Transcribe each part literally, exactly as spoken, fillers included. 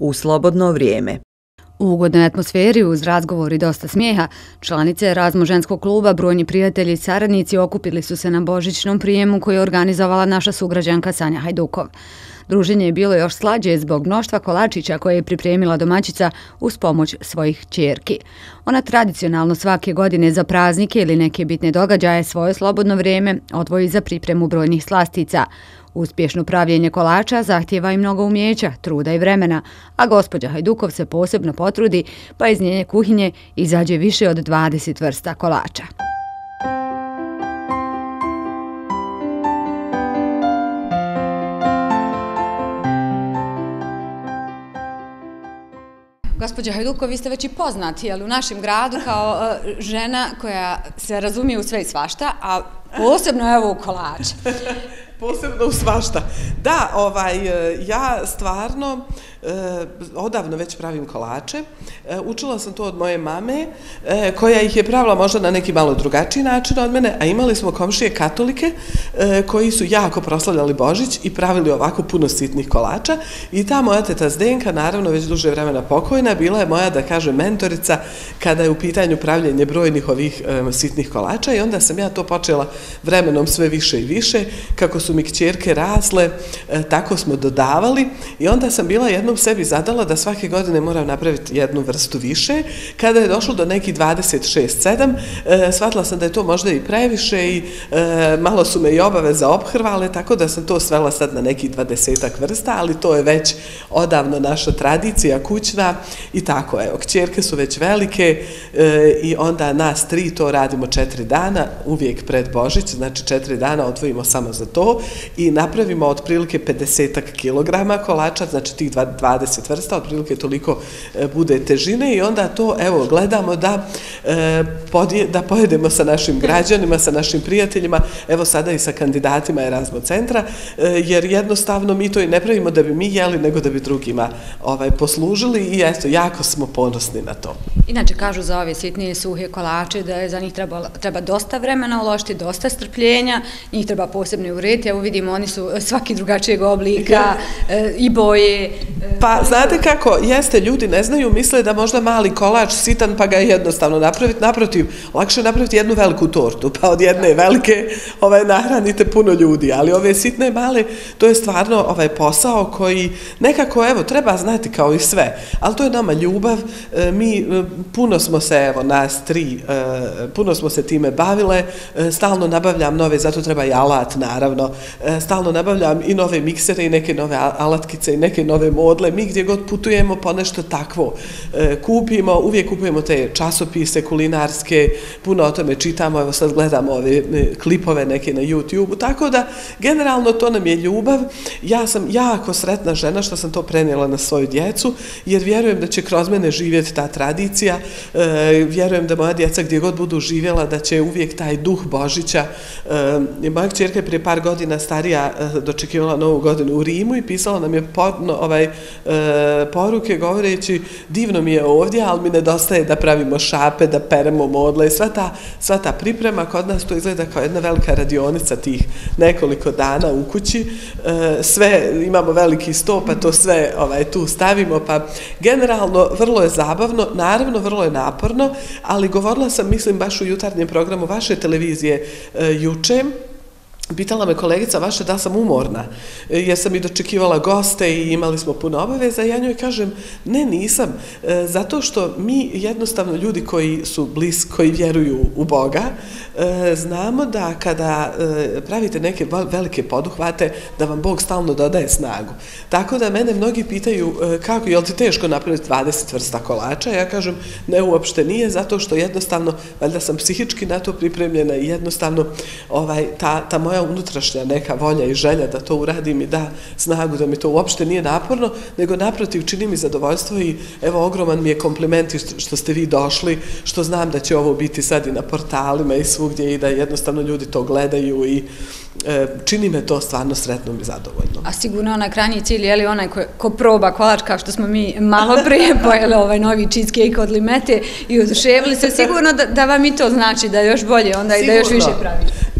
u slobodno vrijeme. U ugodnoj atmosferi uz razgovor i dosta smijeha, članice Erazmo ženskog kluba, brojni prijatelji i saradnici okupili su se na božićnom prijemu koji je organizovala naša sugrađanka Sanja Hajdukov. Druženje je bilo još slađe zbog mnoštva kolačića koje je pripremila domaćica uz pomoć svojih ćerki. Ona tradicionalno svake godine za praznike ili neke bitne događaje svoje slobodno vrijeme odvoji za pripremu brojnih slastica. Uspješno pravljenje kolača zahtijeva i mnogo umjeća, truda i vremena, a gospođa Hajdukov se posebno potrudi pa iz njene kuhinje izađe više od dvadeset vrsta kolača. Gospođa Hajdukov, vi ste već i poznati u našem gradu kao žena koja se razumije u sve i svašta, a posebno evo u kolače. Posebno u svašta. Da, ovaj, ja stvarno odavno već pravim kolače. Učila sam to od moje mame, koja ih je pravila možda na neki malo drugačiji način od mene, a imali smo komšije katolike koji su jako proslavljali Božić i pravili ovako puno sitnih kolača. I ta moja teta Zdenka, naravno već duže vremena pokojna, bila je moja, da kažem, mentorica kada je u pitanju pravljenje brojnih ovih sitnih kolača i onda sam ja to počela vremenom sve više i više. Kako su mi kćerke rasle, tako smo dodavali i onda sam bila jednom sebi zadala da svake godine moram napraviti jednu vrstu više. Kada je došlo do nekih dvadeset šest sedam, shvatila sam da je to možda i previše i malo su me i obaveze ophrvale, tako da sam to svela sad na nekih dvadesetak vrsta, ali to je već odavno naša tradicija kućna i tako, evo, kćerke su već velike i onda nas tri to radimo četiri dana, uvijek pred Božić, znači četiri dana odvojimo samo za to i napravimo otprilike pedesetak kilograma kolača, znači tih dvadeset vrsta, otprilike toliko bude težine i onda to, evo, gledamo da, da pojedemo sa našim građanima, sa našim prijateljima, evo sada i sa kandidatima Erazmo centra, jer jednostavno mi to i ne pravimo da bi mi jeli, nego da bi drugima ovaj, poslužili i eto, jako smo ponosni na to. Inače, kažu za ove sitnije suhe kolače da je za njih treba, treba dosta vremena uložiti, dosta strpljenja, njih treba posebno urediti. Evo vidimo, oni su svaki drugačijeg oblika i boje. Pa, znate kako, jeste, ljudi ne znaju, misle da možda mali kolač sitan pa ga je jednostavno napraviti. Naprotiv, lakše je napraviti jednu veliku tortu, pa od jedne velike ovaj, nahranite puno ljudi, ali ove sitne male, to je stvarno ovaj posao koji nekako, evo, treba znati kao i sve, ali to je nama ljubav, mi puno smo se, evo, nas tri, puno smo se time bavile, stalno nabavljam nove, zato treba i alat, naravno, stalno nabavljam i nove miksere i neke nove alatkice i neke nove modle, mi gdje god putujemo po nešto takvo kupimo, uvijek kupujemo te časopise kulinarske, puno o tome čitamo, evo sad gledamo ove klipove neke na YouTube-u, tako da generalno to nam je ljubav. Ja sam jako sretna žena što sam to prenijela na svoju djecu, jer vjerujem da će kroz mene živjeti ta tradicija, vjerujem da moja djeca gdje god budu živjela, da će uvijek taj duh Božića. Moja kćerka je prije par godina starija dočekivala Novu godinu u Rimu i pisala nam je ovaj, poruke govoreći divno mi je ovdje, ali mi nedostaje da pravimo šape, da peremo modle i sva ta, sva ta priprema kod nas to izgleda kao jedna velika radionica tih nekoliko dana u kući. Sve, imamo veliki sto, pa to sve ovaj, tu stavimo, pa generalno vrlo je zabavno, naravno vrlo je naporno, ali govorila sam, mislim, baš u jutarnjem programu vaše televizije juče, pitala me kolegica vaša da sam umorna, jer sam i dočekivala goste i imali smo puno obaveza. Ja njoj kažem, ne, nisam, zato što mi jednostavno ljudi koji su bliski, koji vjeruju u Boga, znamo da kada pravite neke velike poduhvate, da vam Bog stalno dodaje snagu. Tako da mene mnogi pitaju kako, je li ti teško napraviti dvadeset vrsta kolača? Ja kažem, ne, uopšte nije, zato što jednostavno, valjda sam psihički na to pripremljena i jednostavno ovaj, ta, ta moja unutrašnja neka volja i želja da to uradim i da snagu, da mi to uopšte nije naporno, nego naprotiv čini mi zadovoljstvo i evo ogroman mi je kompliment što ste vi došli, što znam da će ovo biti sad i na portalima i svugdje i da jednostavno ljudi to gledaju i e, čini me to stvarno sretnom i zadovoljnom. A sigurno onaj krajnji cilj je li onaj ko, ko proba kolač kao što smo mi malo prije pojeli ovaj novi cheesecake od Limete i oduševili se, sigurno da, da vam i to znači da je još bolje onda sigurno. I da još više pravi.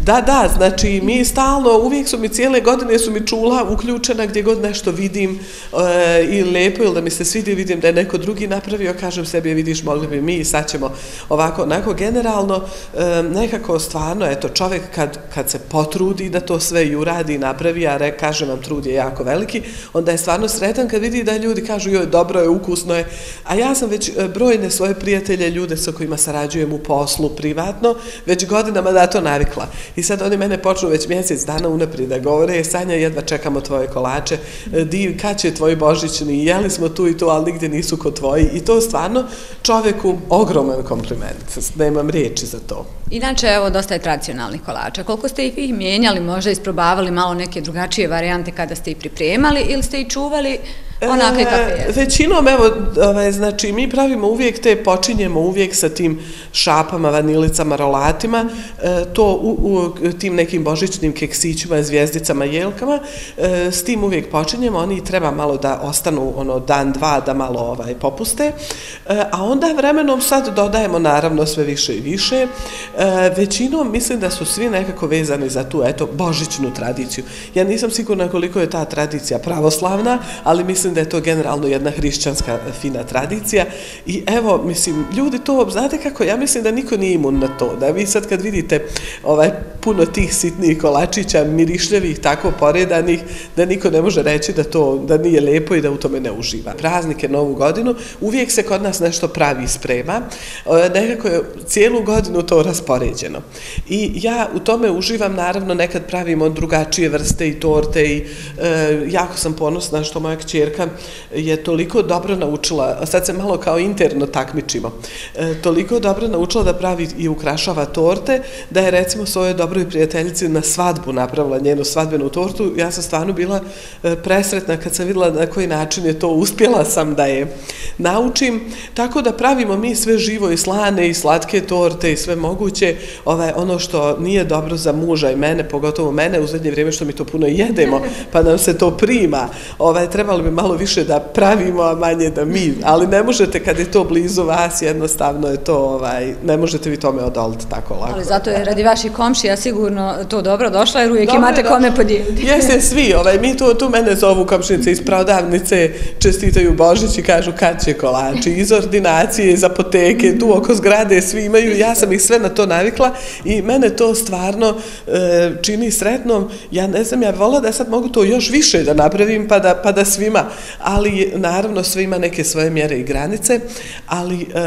Da, da, znači mi stalno, uvijek su mi cijele godine su mi čula uključena gdje god nešto vidim e, ili lijepo ili da mi se svidi, vidim da je neko drugi napravio, kažem sebi, vidiš, mogli bi mi i sad ćemo ovako, onako, generalno e, nekako stvarno, eto, čovjek kad, kad se potrudi da to sve i uradi i napravi, a re, kažem vam, trud je jako veliki, onda je stvarno sretan kad vidi da ljudi kažu, joj, dobro je, ukusno je, a ja sam već brojne svoje prijatelje, ljude sa kojima sarađujem u poslu, privatno, već godinama da to navikla. I sad oni mene počnu već mjesec dana unaprijed da govore, Sanja, jedva čekamo tvoje kolače, div, kad će tvoj božićni, jeli smo tu i tu, ali nigdje nisu kod tvoji. I to stvarno čovjeku ogroman kompliment, nemam riječi za to. Inače, evo, dosta je tradicionalnih kolača. Koliko ste ih mijenjali, možda isprobavali malo neke drugačije varijante kada ste ih pripremali ili ste ih čuvali onakve kakve jesu? Većinom, evo, ovaj, znači, mi pravimo uvijek te, počinjemo uvijek sa tim šapama, vanilicama, rolatima, e, to u, u tim nekim božićnim keksićima, zvijezdicama, jelkama, e, s tim uvijek počinjemo, oni treba malo da ostanu, ono, dan, dva, da malo ovaj, popuste, e, a onda vremenom sad dodajemo, naravno, sve više i više. E, većinom, mislim da su svi nekako vezani za tu, eto, božićnu tradiciju. Ja nisam sigurna koliko je ta tradicija pravoslavna, ali mislim da je to generalno jedna hrišćanska fina tradicija i evo, mislim, ljudi to, znate kako, ja mislim da niko nije imun na to, da vi sad kad vidite ovaj, puno tih sitnih kolačića, mirišljavih, tako poredanih, da niko ne može reći da to, da nije lijepo i da u tome ne uživa. Praznike, Novu godinu, uvijek se kod nas nešto pravi i sprema, nekako je cijelu godinu to raspoređeno. I ja u tome uživam, naravno, nekad pravimo drugačije vrste i torte i e, jako sam ponosna što moja kćerka je toliko dobro naučila, sad se malo kao interno takmičimo, e, toliko dobro naučila da pravi i ukrašava torte, da je recimo svojoj dobroj prijateljici na svadbu napravila njenu svadbenu tortu. Ja sam stvarno bila e, presretna kad sam vidjela na koji način je to, uspjela sam da je naučim, tako da pravimo mi sve živo i slane i slatke torte i sve moguće, ovaj, ono što nije dobro za muža i mene, pogotovo mene u zadnje vrijeme što mi to puno jedemo, pa nam se to prima, ovaj, trebalo bi malo više da pravimo, a manje da mi, ali ne možete kad je to blizu vas, jednostavno je to, ovaj, ne možete vi tome odoliti tako lako. Ali zato je radi vaših komšija sigurno to dobro došlo, jer uvijek dobro, imate kome podijeliti. Jeste svi, ovaj, mi tu, tu mene zovu komšinice iz prodavnice, čestitaju Božić i kažu kad će kolači, iz ordinacije, iz apoteke, tu oko zgrade svi imaju, ja sam ih sve na to navikla i mene to stvarno e, čini sretnom. Ja ne znam, ja vola da sad mogu to još više da napravim pa da, pa da svima, ali naravno sve ima neke svoje mjere i granice, ali e,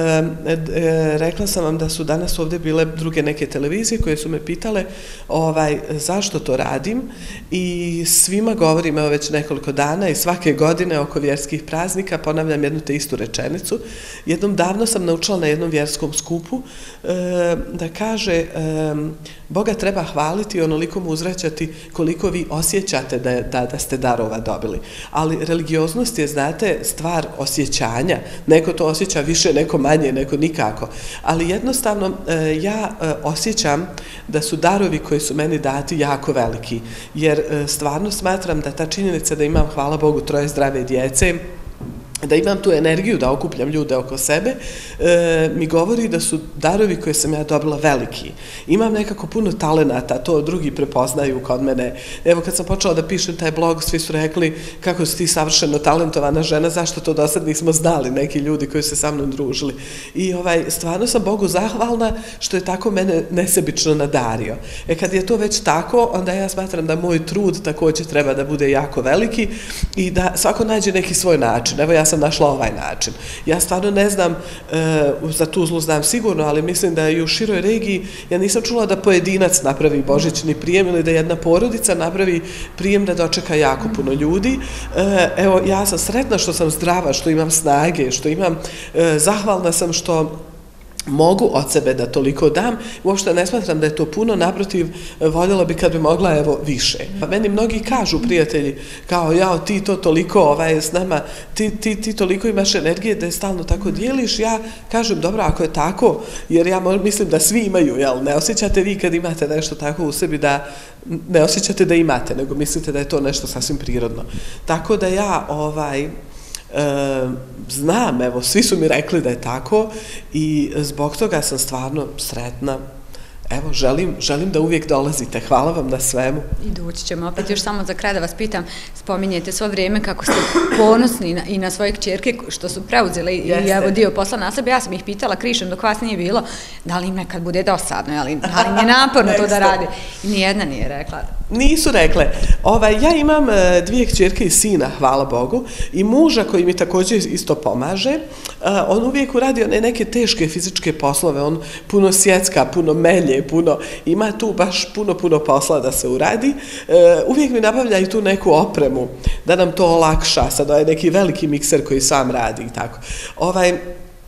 e, rekla sam vam da su danas ovdje bile druge neke televizije koje su me pitale ovaj, zašto to radim i svima govorim evo već nekoliko dana i svake godine oko vjerskih praznika ponavljam jednu te istu rečenicu. Jednom davno sam naučila na jednom vjerskom skupu e, da kaže e, Boga treba hvaliti i onoliko mu uzvraćati koliko vi osjećate da, da, da ste darova dobili. Ali religioznost je, znate, stvar osjećanja. Neko to osjeća više, neko manje, neko nikako. Ali jednostavno e, ja e, osjećam da su darovi koji su meni dati jako veliki. Jer e, stvarno smatram da ta činjenica da imam, hvala Bogu, troje zdrave djece, da imam tu energiju da okupljam ljude oko sebe, e, mi govori da su darovi koje sam ja dobila veliki. Imam nekako puno talenata, to drugi prepoznaju kod mene. Evo kad sam počela da pišem taj blog, svi su rekli kako si ti savršeno talentovana žena, zašto to do sad nismo znali, neki ljudi koji se sa mnom družili. I ovaj, stvarno sam Bogu zahvalna što je tako mene nesebično nadario. E kad je to već tako, onda ja smatram da moj trud također treba da bude jako veliki i da svako nađe neki svoj način. Evo ja sam našla ovaj način. Ja stvarno ne znam, e, za Tuzlu znam sigurno, ali mislim da i u široj regiji, ja nisam čula da pojedinac napravi božićni prijem ili da jedna porodica napravi prijem da dočeka jako puno ljudi. E, evo, ja sam sretna što sam zdrava, što imam snage, što imam, e, zahvalna sam što mogu od sebe da toliko dam, uopšte ne smatram da je to puno, naprotiv, voljela bi kad bi mogla, evo, više. Pa meni mnogi kažu, prijatelji, kao, jao, ti to toliko, ovaj, s nama, ti, ti, ti toliko imaš energije da je stalno tako dijeliš, ja kažem, dobro, ako je tako, jer ja mislim da svi imaju, jel, ne osjećate vi kad imate nešto tako u sebi da, ne osjećate da imate, nego mislite da je to nešto sasvim prirodno. Tako da ja, ovaj, E, znam, evo, svi su mi rekli da je tako i zbog toga sam stvarno sretna evo, želim, želim da uvijek dolazite. Hvala vam na svemu. I doći ćemo opet. Još samo za kraj da vas pitam, spominjete svo vrijeme kako ste ponosni na, i na svoje kćerke što su preuzele i evo dio posla na sebe. Ja sam ih pitala, Krišan, dok vas nije bilo, da li im nekad bude dosadno, ali da li im je naporno to da radi. I nijedna nije rekla. Nisu rekle. Ovaj, ja imam e, dvije kćerke i sina, hvala Bogu, i muža koji mi također isto pomaže. E, on uvijek uradi one neke teške fizičke poslove, on puno sjecka, puno melje, puno, ima tu baš puno, puno posla da se uradi. E, uvijek mi nabavlja i tu neku opremu, da nam to olakša, sad ovaj neki veliki mikser koji sam radi i tako. Ovaj,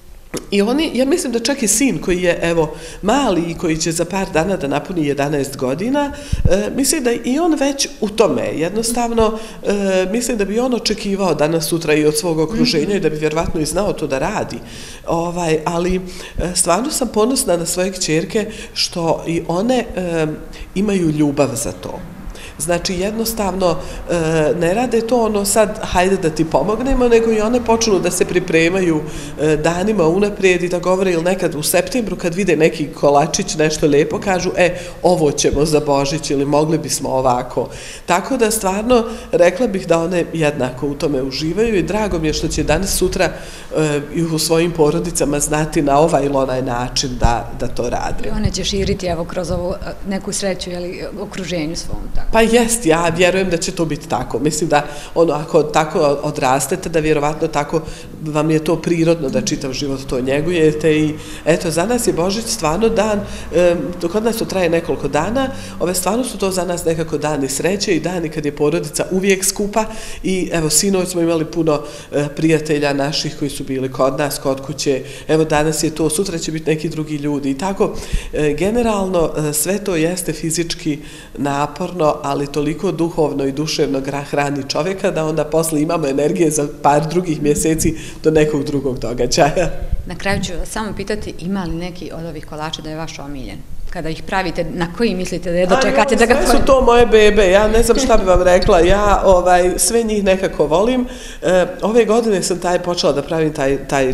I oni, ja mislim da čak i sin koji je, evo, mali i koji će za par dana da napuni jedanaest godina, e, mislim da i on već u tome, jednostavno, e, mislim da bi on očekivao danas sutra i od svog okruženja i da bi vjerovatno i znao to da radi. Ovaj, ali e, stvarno sam ponosna na svoje kćerke što i one e, imaju ljubav za to. Znači, jednostavno, e, ne rade to ono sad, hajde da ti pomognemo, nego i one počnu da se pripremaju e, danima unaprijed i da govore ili nekad u septembru kad vide neki kolačić, nešto lijepo, kažu, e, ovo ćemo za Božić ili mogli bismo ovako. Tako da, stvarno, rekla bih da one jednako u tome uživaju i drago mi je što će danas sutra e, i u svojim porodicama znati na ovaj ili onaj način da, da to rade. I one će širiti, evo, kroz ovu neku sreću, jeli, okruženju svom, tako. Pa jest, ja vjerujem da će to biti tako. Mislim da ono, ako tako odrastete, da vjerovatno tako vam je to prirodno da čitav život to njegujete i eto, za nas je Božić stvarno dan, um, kod nas to traje nekoliko dana, ove stvarno su to za nas nekako dani sreće i dani kad je porodica uvijek skupa i evo, sinoć smo imali puno uh, prijatelja naših koji su bili kod nas, kod kuće, evo danas je to, sutra će biti neki drugi ljudi i tako, uh, generalno uh, sve to jeste fizički naporno, ali ali toliko duhovno i duševno hrani čovjeka da onda posle imamo energije za par drugih mjeseci do nekog drugog događaja. Na kraju ću samo pitati, ima li neki od ovih kolača da je vaš omiljen? Kada ih pravite, na koji mislite da je dočekate da ga... Sve su to moje bebe, ja ne znam šta bi vam rekla, ja ovaj, sve njih nekako volim. E, ove godine sam taj počela da pravim taj, taj uh,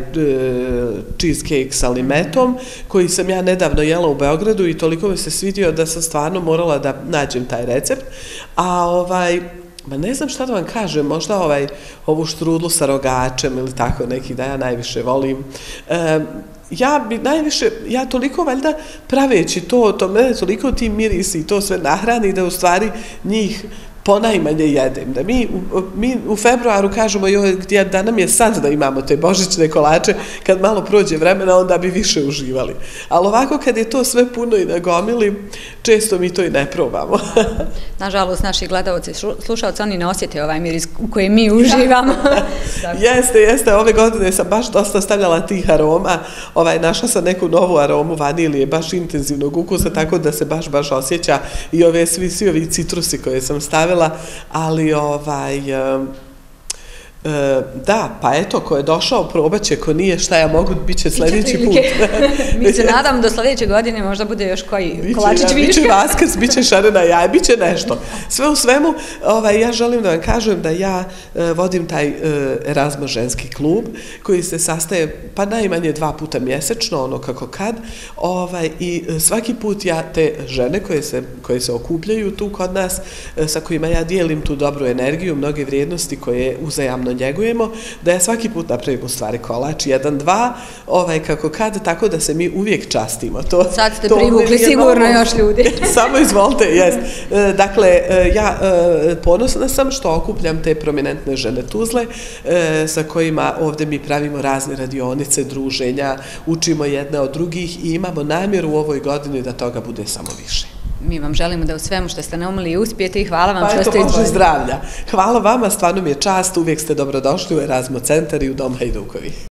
cheesecake sa limetom, koji sam ja nedavno jela u Beogradu i toliko mi se svidio da sam stvarno morala da nađem taj recept. A ovaj... Ma ne znam šta da vam kažem, možda ovaj, ovu štrudlu sa rogačem ili tako neki da ja najviše volim. E, ja bi najviše, ja toliko valjda praveći to, to mene toliko ti mirisi i to sve nahrani da u stvari njih ponajmanje jedem. Da mi, mi u februaru kažemo joj, gdje, da nam je sad da imamo te božićne kolače, kad malo prođe vremena, onda bi više uživali. Ali ovako kad je to sve puno i nagomili, često mi to i ne probamo. Nažalost, naši gledalci, slušalci, oni ne osjete ovaj miris u kojem mi uživamo. Jeste, jeste. Ove godine sam baš dosta stavljala tih aroma. Ovaj, našla sam neku novu aromu vanilije, baš intenzivnog ukusa, tako da se baš, baš osjeća i ove svi, svi ovi citrusi koje sam stavila, ali ovaj, da, pa eto, ko je došao, probaće, ko nije, šta ja mogu, bit će sljedeći put. Mi se nadam do sljedeće godine možda bude još koji kolačić viška. Biće Vaskrs, biće šarena jaja, biće nešto. Sve u svemu, ovaj, ja želim da vam kažem da ja vodim taj Erasmus ženski klub, koji se sastaje pa najmanje dva puta mjesečno, ono kako kad, ovaj, i svaki put ja te žene koje se, koje se okupljaju tu kod nas, sa kojima ja dijelim tu dobru energiju, mnoge vrijednosti koje uzajamno njegujemo, da ja svaki put napravim u stvari kolač, jedan, dva, ovaj, kako kad, tako da se mi uvijek častimo. To, sad ste to privukli sigurno novo, još ljudi. Samo izvolite, jest. Dakle, ja ponosna sam što okupljam te prominentne žene Tuzle, sa kojima ovdje mi pravimo razne radionice, druženja, učimo jedne od drugih i imamo namjeru u ovoj godini da toga bude samo više. Mi vam želimo da u svemu što ste naumili uspijete i hvala vam pa što eto, ste izdvojili. Zdravlja. Hvala vama, stvarno mi je čast, uvijek ste dobrodošli u Erasmus centar i u Dom Hajdukovi.